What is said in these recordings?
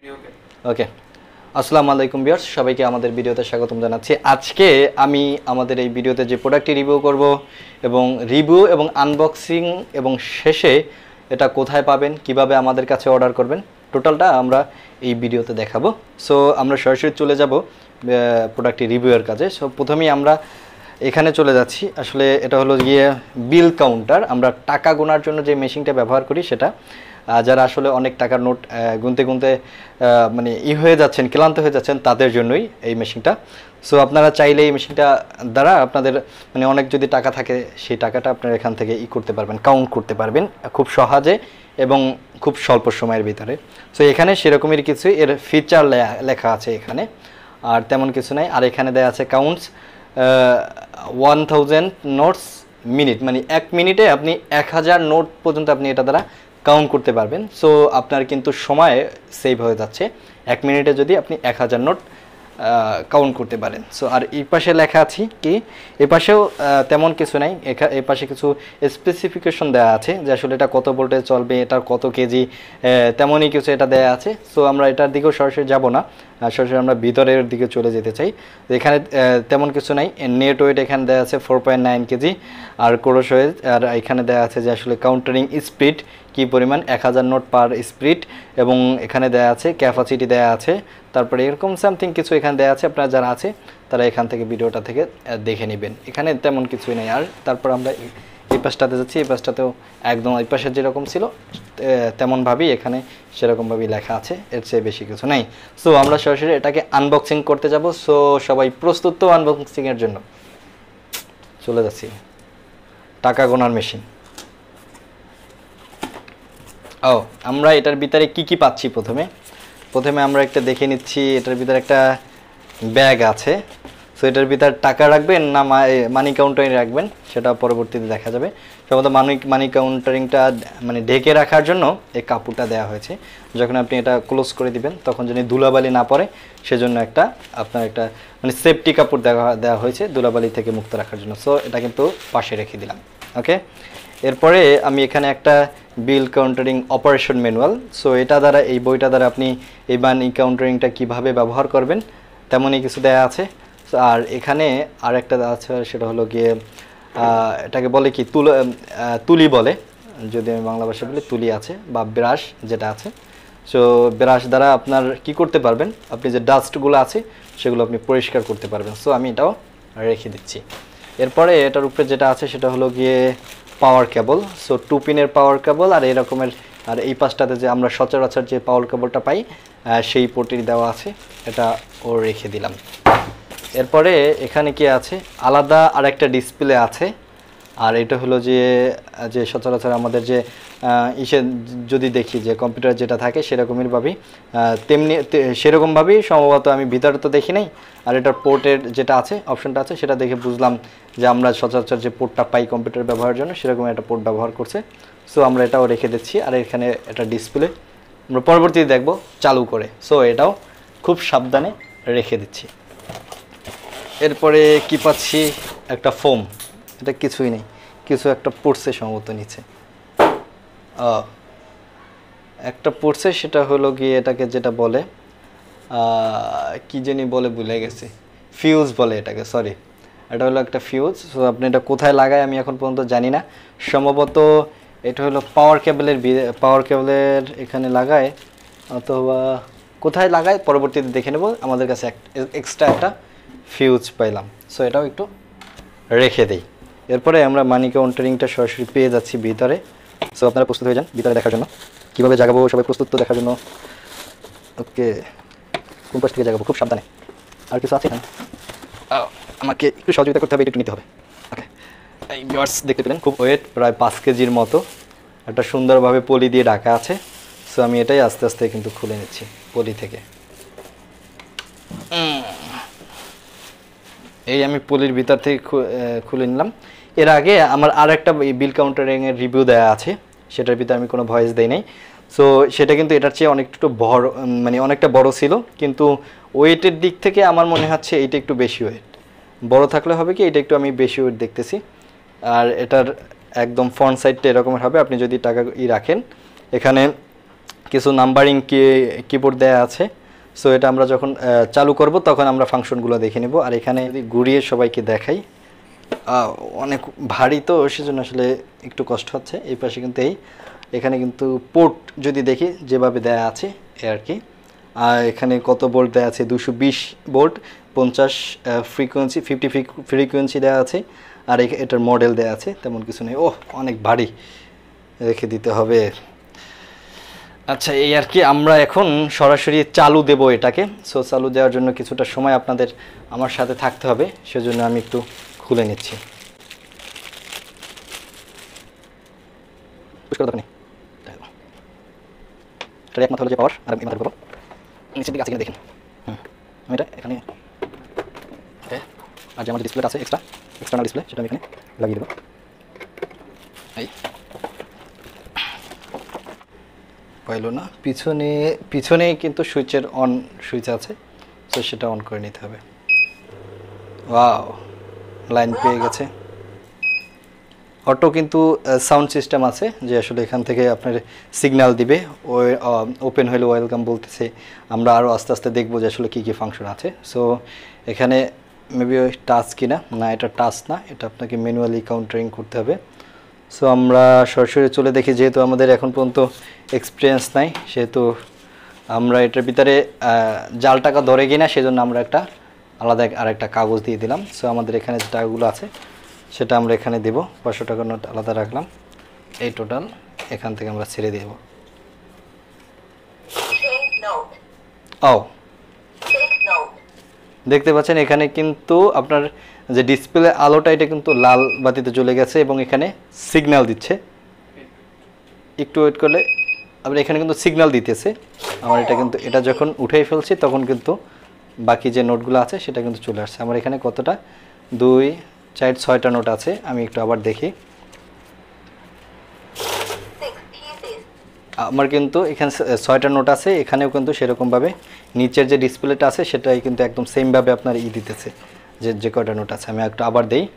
ওকে, আসসালামু আলাইকুম ভিউয়ার্স, সবাইকে আমাদের ভিডিওতে স্বাগতম জানাচ্ছি। আজকে আমি আমাদের এই ভিডিওতে যে প্রোডাক্টটি রিভিউ করব এবং রিভিউ এবং আনবক্সিং এবং শেষে এটা কোথায় পাবেন, কিভাবে আমাদের কাছে অর্ডার করবেন, টোটালটা আমরা এই ভিডিওতে দেখাবো। সো আমরা সরাসরি চলে যাব প্রোডাক্টটি রিভিউয়ের কাজে। সো প্রথমেই আমরা এখানে চলে যাচ্ছি। আসলে এটা হলো গিয়ে বিল কাউন্টার। আমরা টাকা গোনার জন্য যে মেশিনটা ব্যবহার করি সেটা, যারা আসলে অনেক টাকার নোট গুনতে গুনতে মানে হয়ে যাচ্ছেন, ক্লান্ত হয়ে যাচ্ছেন, তাদের জন্যই এই মেশিনটা। সো আপনারা চাইলে এই মেশিনটা দ্বারা আপনাদের মানে অনেক যদি টাকা থাকে সেই টাকাটা আপনারা এখান থেকে করতে পারবেন, কাউন্ট করতে পারবেন খুব সহজে এবং খুব স্বল্প সময়ের ভিতরে। সো এখানে সেরকমই কিছু এর ফিচার লেখা আছে এখানে, আর তেমন কিছু নাই। আর এখানে দেওয়া আছে কাউন্টস 1000 নোটস মিনিট, মানে 1 মিনিটে আপনি 1000 নোট পর্যন্ত আপনি এটা দ্বারা কাউন্ট করতে পারবেন। সো আপনার কিন্তু সময় সেভ হয়ে যাচ্ছে 1 মিনিটে যদি আপনি 1000 নোট কাউন্ট করতে পারেন। সো আর এই পাশে লেখা আছে কি, এ পাশেও তেমন কিছু নাই। এই পাশে কিছু স্পেসিফিকেশন দেওয়া আছে যে আসলে এটা কত ভোল্টে চলবে, এটার কত কেজি, তেমনই কিছু এটা দেওয়া আছে। সো আমরা এটার দিকেও সরাসরি যাব না, সরাসরি আমরা ভিতরের দিকে চলে যেতে চাই। এখানে তেমন কিছু নাই। নেট ওয়েট এখানে দেওয়া আছে 4.9 কেজি, আর ক্রস ওয়েট, আর এখানে দেওয়া আছে যে আসলে কাউন্টারিং স্পিড কি পরিমাণ, 1000 নোট পার স্পিড, এবং এখানে দেওয়া আছে ক্যাপাসিটি দেওয়া আছে। তারপরে এরকম সামথিং কিছু এখানে দেওয়া আছে। আপনারা যারা আছে তারা এখান থেকে ভিডিওটা থেকে দেখে নেবেন। এখানে তেমন কিছুই নেই। আর তারপর আমরা এই পাশটাতে যাচ্ছি। এই পাশটাতেও একদম এই পাশে যেরকম ছিল তেমনভাবেই এখানে সেরকমভাবেই লেখা আছে, এর চেয়ে বেশি কিছু নেই। সো আমরা সরাসরি এটাকে আনবক্সিং করতে যাব। সো সবাই প্রস্তুত তো আনবক্সিংয়ের জন্য? চলে যাচ্ছি। টাকা গোনার মেশিন। ও, আমরা এটার ভিতরে কি কি পাচ্ছি প্রথমে আমরা একটা দেখে নিচ্ছি। এটার ভিতরে একটা ব্যাগ আছে। সো এটার ভিতরে টাকা রাখবেন না মানি কাউন্টারিং রাখবেন সেটা পরবর্তীতে দেখা যাবে। সম্ভবত মানি কাউন্টারিংটা মানে ঢেকে রাখার জন্য এই কাপড়টা দেওয়া হয়েছে। যখন আপনি এটা ক্লোজ করে দিবেন তখন যেন ধুলাবালি না পড়ে সেজন্য আপনার একটা মানে সেফটি কাপড় দেওয়া হয়েছে ধুলাবালি থেকে মুক্ত রাখার জন্য। সো এটা কিন্তু পাশে রেখে দিলাম। ওকে, এরপরে আমি এখানে একটা bill countering operation manual. So এটা দ্বারা, এই বইটা দ্বারা আপনি এই মানি কাউন্টারিংটা কীভাবে ব্যবহার করবেন তেমনই কিছু দেওয়া আছে। আর এখানে আরেকটা আছে, সেটা হলো গিয়ে এটাকে বলে কি তুলি বলে, যদি আমি বাংলা ভাষায় বলি তুলি আছে, বা ব্রাশ যেটা আছে। সো ব্রাশ দ্বারা আপনার কি করতে পারবেন, আপনি যে ডাস্টগুলো আছে সেগুলো আপনি পরিষ্কার করতে পারবেন। সো আমি এটাও রেখে দিচ্ছি। এরপরে এটার উপরে যেটা আছে সেটা হলো গিয়ে পাওয়ার কেবল। সো 2 পিনের পাওয়ার কেবল, আর এরকমের, আর এই পাশটাতে যে আমরা সচরাচর যে পাওয়ার কেবলটা পাই সেই পোর্টই দেওয়া আছে, এটা ও রেখে দিলাম। এরপরে এখানে কি আছে, আলাদা আরেকটা ডিসপ্লে আছে। আর এটা হলো যে সচরাচর আমাদের যে যদি দেখি যে কম্পিউটার যেটা থাকে সেরকমভাবেই সেরকমভাবেই সম্ভবত, আমি ভিতরে তো দেখি নাই। আর এটার পোর্টের যেটা আছে অপশনটা আছে সেটা দেখে বুঝলাম যে আমরা সচরাচর যে পোর্টটা পাই কম্পিউটার ব্যবহারের জন্য সেরকম একটা পোর্ট ব্যবহার করছে। সো আমরা এটাও রেখে দিচ্ছি। আর এখানে একটা ডিসপ্লে আমরা পরবর্তীতে দেখব চালু করে। সো এটাও খুব সাবধানে রেখে দিচ্ছি। এরপরে কি পাচ্ছি, একটা ফোম। এটা কিছুই নেই, কিছু একটা পড়ছে সম্ভবত নিচে, একটা পড়ছে। সেটা হলো গিয়ে এটাকে যেটা বলে কি জানি বলে, ভুলে গেছি, ফিউজ বলে এটাকে, সরি। এটা হলো একটা ফিউজ। সো আপনি এটা কোথায় লাগায় আমি এখন পর্যন্ত জানি না। সম্ভবত এটা হলো পাওয়ার কেবলের এখানে লাগায়, অথবা কোথায় লাগায় পরবর্তীতে দেখে নেব। আমাদের কাছে এক্সট্রা একটা ফিউজ পাইলাম। সো এটাও একটু রেখে দেই। এরপরে আমরা মানি কাউন্টারিংটা সরাসরি পেয়ে যাচ্ছি ভিতরে। সো আপনারা প্রস্তুত হয়ে যান ভিতরে দেখার জন্য। কীভাবে জাগাবো সবাই প্রস্তুত তো দেখার জন্য? ওকে, কোন পাশ থেকে জাগাবো, খুব সাবধানে। আর কিছু আছে এখানে, আমাকে একটু সহযোগিতা করতে হবে, একটু নিতে হবে। ওকে, এই ভিউয়ার্স দেখতে পেলেন খুব ওয়েট, প্রায় 5 কেজির মতো, একটা সুন্দরভাবে পলি দিয়ে ঢাকা আছে। সো আমি এটাই আস্তে আস্তে কিন্তু খুলে নিচ্ছি পলি থেকে। এই আমি পলির ভিতর থেকে খুলে নিলাম। এর আগে আমার আর একটা বিল কাউন্টারিংয়ের রিভিউ দেওয়া আছে, সেটার ভিতরে আমি কোনো ভয়েস দেই নাই। সো সেটা কিন্তু এটার চেয়ে অনেকটা বড়, মানে অনেকটা বড় ছিল, কিন্তু ওয়েটের দিক থেকে আমার মনে হচ্ছে এইটা একটু বেশি ওয়েট। বড় থাকলে হবে কি, এটা একটু আমি বেশি ওয়েট দেখতেছি। আর এটার একদম ফ্রন্ট সাইডটা এরকমের হবে। আপনি যদি টাকা রাখেন, এখানে কিছু নাম্বারিং কিবোর্ড দেওয়া আছে। সো এটা আমরা যখন চালু করব তখন আমরা ফাংশনগুলো দেখে নেব। আর এখানে যদি ঘুরিয়ে সবাইকে দেখাই, অনেক ভারী তো সেজন্য আসলে একটু কষ্ট হচ্ছে। এই পাশে কিন্তু এখানে কিন্তু পোর্ট যদি দেখি যেভাবে দেয়া আছে আর কি। আর এখানে কত ভোল্ট দেওয়া আছে, 220 ভোল্ট, 50 ফ্রিকোয়েন্সি, 50 ফ্রিকোয়েন্সি দেওয়া আছে। আর এটার মডেল দেওয়া আছে, তেমন কিছু নেই। অনেক ভারী, রেখে দিতে হবে। আচ্ছা, এই আর কি। আমরা এখন সরাসরি চালু দেব এটাকে। সো চালু দেওয়ার জন্য কিছুটা সময় আপনাদের আমার সাথে থাকতে হবে, সেজন্য আমি একটু খুলে নিচ্ছি। এক মাথা হলো যে পাওয়ার, আর এক মাথা করবো নিচের দিকে আছে কিনা দেখেন। আমি এটা এখানে, আর যে আমার ডিসপ্লেটা আছে এক্সটার্নাল ডিসপ্লে, সেটা আমি এখানে লাগিয়ে দেবো। পাইলো না, পিছনে কিন্তু সুইচের অন সুইচ আছে, তো সেটা অন করে নিতে হবে। ওয়াও, লাইন পেয়ে গেছে। অটো কিন্তু সাউন্ড সিস্টেম আছে যে আসলে এখান থেকে আপনার সিগন্যাল দিবে। ওপেন হলে ওয়েলকাম বলতেছে। আমরা আরও আস্তে আস্তে দেখবো যে আসলে কী কী ফাংশন আছে। সো এখানে মেবি ওই টাচ কিনা, না এটা টাচ না, এটা আপনাকে ম্যানুয়ালি কাউন্টারিং করতে হবে। সো আমরা সরাসরি চলে দেখি, যেহেতু আমাদের এখন পর্যন্ত এক্সপিরিয়েন্স নাই, সেহেতু আমরা এটার ভিতরে জাল টাকা ধরে কিনা সেজন্য আমরা একটা আলাদা আরেকটা কাগজ দিয়ে দিলাম। সো আমাদের এখানে যে টাকাগুলো আছে সেটা আমরা এখানে দেব। 500 টাকার নোট আলাদা রাখলাম। এই টোটাল এখান থেকে আমরা ছেড়ে দেব। দেখতে পাচ্ছেন এখানে কিন্তু আপনার যে ডিসপ্লে আলোটা, এটা কিন্তু লাল বাতিতে চলে গেছে এবং এখানে সিগন্যাল দিচ্ছে। একটু ওয়েট করলে আমরা এখানে কিন্তু সিগন্যাল দিতেছে আমার। এটা কিন্তু এটা যখন উঠেই ফেলছি তখন কিন্তু বাকি যে নোটগুলো আছে সেটা কিন্তু চলে আসছে আমার এখানে। কতটা, 2, 4, 6টা নোট আছে। আমি একটু আবার দেখি। আমার কিন্তু এখানে 6টা নোট আছে। এখানেও কিন্তু সেরকমভাবে নিচের যে ডিসপ্লেটা আছে সেটাই কিন্তু একদম সেমভাবে আপনার দিতেছে যে কয়টা নোট আছে। আমি একটু আবার দেই।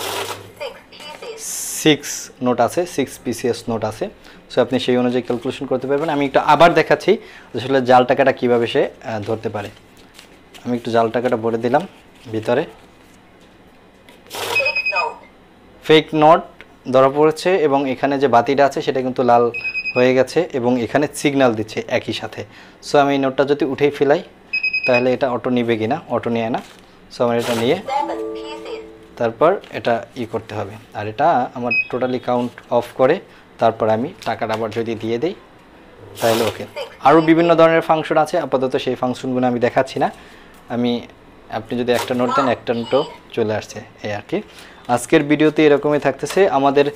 6 নোট আছে, 6 PCS নোট আছে। সো আপনি সেই অনুযায়ী ক্যালকুলেশন করতে পারবেন। আমি একটু আবার দেখাচ্ছি আসলে জাল টাকাটা কীভাবে সে ধরতে পারে। আমি একটু জাল টাকাটা ভরে দিলাম ভিতরে। ফেক নোট ধরা পড়েছে এবং এখানে যে বাতিটা আছে সেটা কিন্তু লাল হয়ে গেছে এবং এখানে সিগন্যাল দিচ্ছে একই সাথে। সো আমি এই নোটটা যদি উঠেই ফেলাই তাহলে এটা অটো নিবে কিনা, অটো নিয়ে না। সো আমার এটা নিয়ে তারপর এটা করতে হবে। আর এটা আমার টোটালি কাউন্ট অফ করে তারপর আমি টাকাটা আবার যদি দিয়ে দিই তাহলে ওকে। আরও বিভিন্ন ধরনের ফাংশন আছে, আপাতত সেই ফাংশনগুলো আমি দেখাচ্ছি না। আপনি যদি একটা নোট দেন, একটা নোটও চলে আসছে, এই আর কি। আজকের ভিডিওতে এরকমই থাকতেছে। আমাদের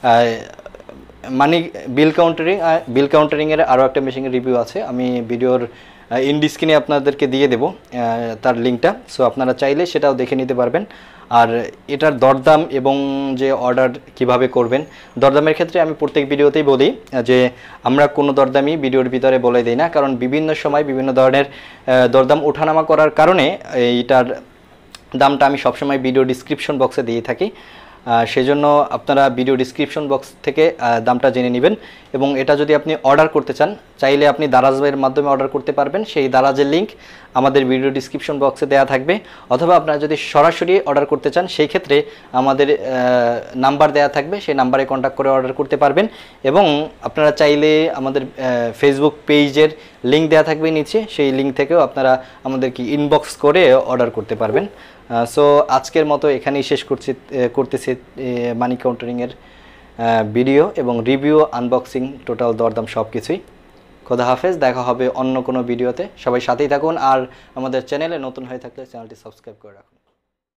বিল কাউন্টারিংয়ের আরও একটা মেশিনের রিভিউ আছে, আমি ভিডিওর ইন্ডি স্ক্রিনে আপনাদেরকে দিয়ে দেব তার লিঙ্কটা। সো আপনারা চাইলে সেটাও দেখে নিতে পারবেন। আর এটার দরদাম এবং যে অর্ডার কিভাবে করবেন, দরদামের ক্ষেত্রে আমি প্রত্যেক ভিডিওতেই বলি যে আমরা কোনো দরদামই ভিডিওর ভিতরে বলে দিই না, কারণ বিভিন্ন সময় বিভিন্ন ধরনের দরদাম ওঠানামা করার কারণে এইটার দামটা আমি সবসময় ভিডিও ডিসক্রিপশন বক্সে দিয়ে থাকি। সেজন্য আপনারা ভিডিও ডিসক্রিপশন বক্স থেকে দামটা জেনে নেবেন। এবং এটা যদি আপনি অর্ডার করতে চান, চাইলে আপনি দারাজের মাধ্যমে অর্ডার করতে পারবেন। সেই দারাজের লিঙ্ক আমাদের ভিডিও ডিসক্রিপশন বক্সে দেওয়া থাকবে। অথবা আপনারা যদি সরাসরি অর্ডার করতে চান, সেই ক্ষেত্রে আমাদের নাম্বার দেওয়া থাকবে, সেই নাম্বারে কন্ট্যাক্ট করে অর্ডার করতে পারবেন। এবং আপনারা চাইলে আমাদের ফেসবুক পেজের লিঙ্ক দেওয়া থাকবে নিচে, সেই লিঙ্ক থেকেও আপনারা আমাদেরকে ইনবক্স করে অর্ডার করতে পারবেন। সো আজকের মতো এখানেই শেষ করতেছি মানি কাউন্টারিংয়ের ভিডিও এবং রিভিউ, আনবক্সিং, টোটাল দরদাম সব কিছুই। খোদা হাফেজ, দেখা হবে অন্য কোনো ভিডিওতে। সবাই সাথেই থাকুন। আর আমাদের চ্যানেলে নতুন হয়ে থাকলে চ্যানেলটি সাবস্ক্রাইব করে রাখুন।